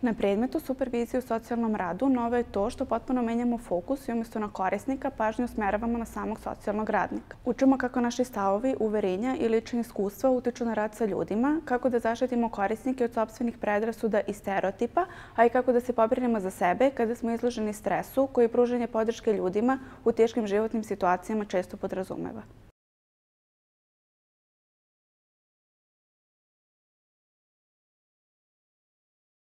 Na predmetu supervizije u socijalnom radu novo je to što potpuno menjamo fokus i umjesto na korisnika pažnju usmeravamo na samog socijalnog radnika. Učimo kako naši stavovi, uverenja i lična iskustva utiču na rad sa ljudima, kako da zaštitimo korisnike od sopstvenih predrasuda i stereotipa, a i kako da se pobrinemo za sebe kada smo izloženi stresu koji pružanje podrške ljudima u teškim životnim situacijama često podrazumeva.